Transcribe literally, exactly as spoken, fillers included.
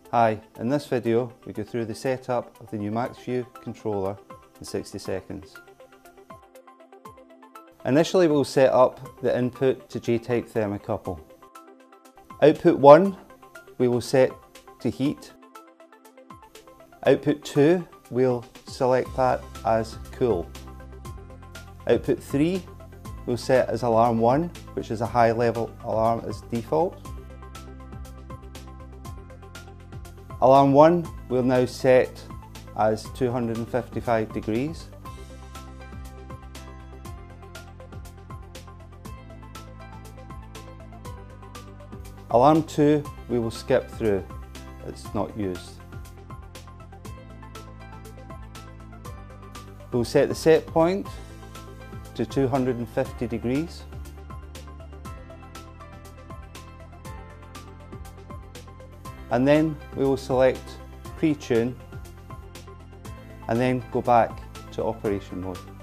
Hi, in this video we go through the setup of the new MAXVU controller in sixty seconds. Initially we'll set up the input to J-type thermocouple. Output one we will set to heat. Output two we'll select that as cool. Output three we'll set as alarm one, which is a high level alarm as default. Alarm one we'll now set as two hundred fifty-five degrees. Alarm two we will skip through, it's not used. We'll set the set point to two hundred fifty degrees. And then we will select pre-tune and then go back to operation mode.